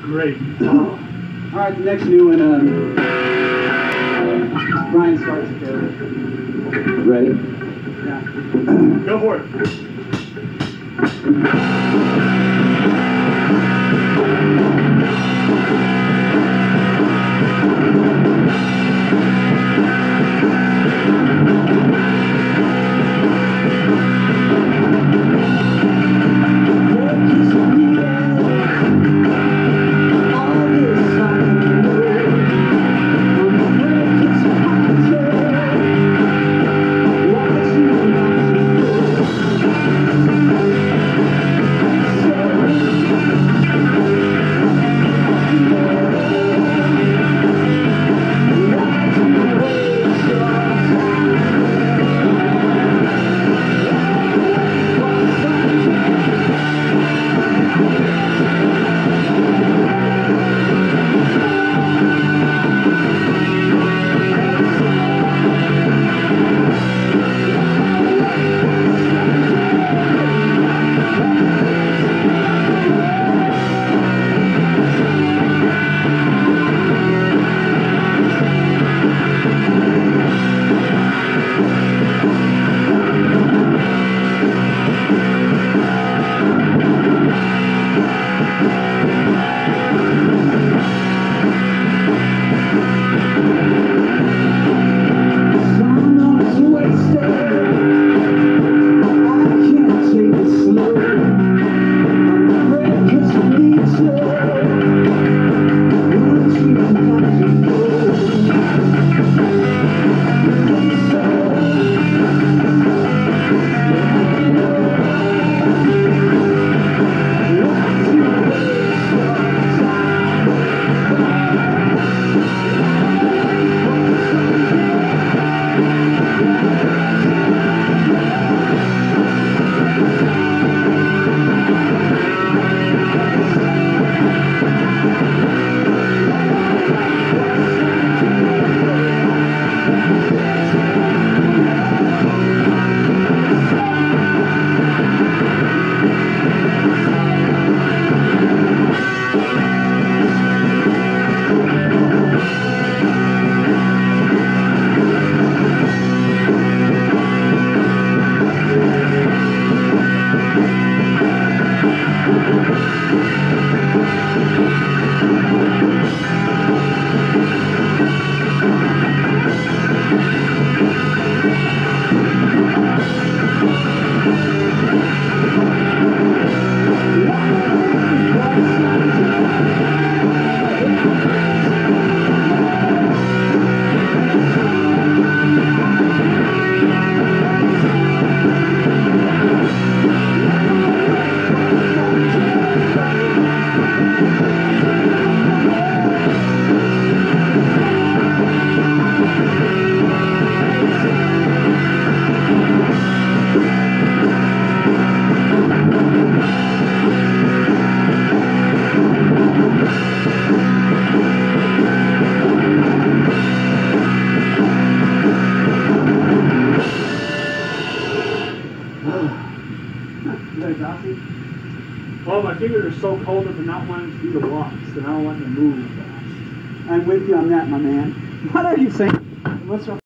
Great. Oh. All right, the next new one, Brian starts it there. Ready? Yeah. Go for it. Well, my fingers are so cold that they're not wanting to do the walks. They're not wanting to move fast. I'm with you on that, my man. What are you saying? What's wrong?